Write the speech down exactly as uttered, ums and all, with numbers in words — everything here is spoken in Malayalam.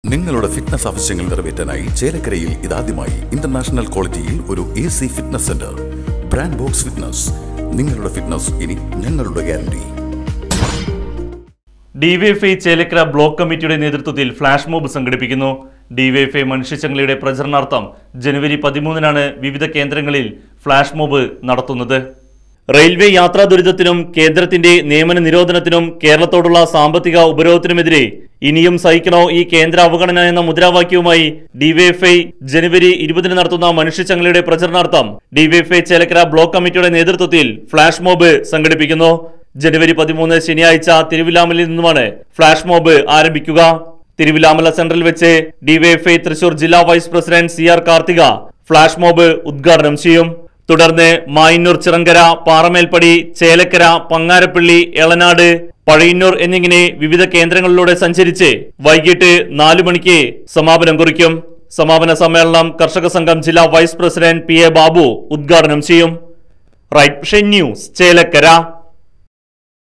നിങ്ങളുടെ ഫിറ്റ്നസ് ആവശ്യങ്ങൾ നിറവേറ്റാനായി ചേലക്കരയിൽ ഇതാദ്യമായി ഇന്റർനാഷണൽ ക്വാളിറ്റിയിൽ ഒരു A C fitness centre. Brand box fitness. നിങ്ങളുടെ ഫിറ്റ്നസ് ഇനി ഞങ്ങളുടെ ഗ്യാരണ്ടി. ഡിവൈഎഫ്ഐ ചേലക്കര ബ്ലോക്ക് കമ്മിറ്റിയുടെ നേതൃത്വത്തിൽ ഫ്ലാഷ് മോബ് സംഘടിപ്പിക്കുന്നു. ഡിവൈഎഫ്ഐ മനുഷ്യച്ചങ്ങലയുടെ പ്രചരണാർത്ഥം ജനുവരി പതിമൂന്നിനാണ് വിവിധ കേന്ദ്രങ്ങളിൽ ഫ്ലാഷ് മോബ് നടത്തുന്നത്. റെയിൽവേ യാത്രാ ദുരിതത്തിനും കേന്ദ്രത്തിന്റെ നിയമന നിരോധനത്തിനും കേരളത്തോടുള്ള സാമ്പത്തിക ഉപരോധത്തിനുമെതിരെ ഇനിയും സഹിക്കണോ ഈ കേന്ദ്ര അവഗണന എന്ന മുദ്രാവാക്യവുമായി ഡിവൈഎഫ്ഐ ജനുവരി ഇരുപതിന് നടത്തുന്ന മനുഷ്യച്ചങ്ങലയുടെ പ്രചരണാർത്ഥം ഡിവൈഎഫ്ഐ ചേലക്കര ബ്ലോക്ക് കമ്മിറ്റിയുടെ നേതൃത്വത്തിൽ ഫ്ലാഷ് മോബ് സംഘടിപ്പിക്കുന്നു. ജനുവരി പതിമൂന്ന് ശനിയാഴ്ച തിരുവിലാമലയിൽ നിന്നുമാണ് ഫ്ലാഷ് മോബ് ആരംഭിക്കുക. തിരുവിലാമല സെന്ററിൽ വെച്ച് ഡിവൈഎഫ്ഐ തൃശൂർ ജില്ലാ vice president C R Karthika flash mob ഉദ്ഘാടനം ചെയ്യും. തുടർന്ന് മായന്നൂർ, ചിറങ്കര, പാറമേൽപ്പടി, ചേലക്കര, പങ്ങാരപ്പള്ളി, എളനാട്, പഴയന്നൂർ എന്നിങ്ങനെ വിവിധ കേന്ദ്രങ്ങളിലൂടെ സഞ്ചരിച്ച് വൈകിട്ട് നാലു മണിക്ക് സമാപനം കുറിക്കും. സമാപന സമ്മേളനം കർഷക സംഘം ജില്ലാ vice president P A Babu ഉദ്ഘാടനം ചെയ്യും. Right vision news, Chelakkara.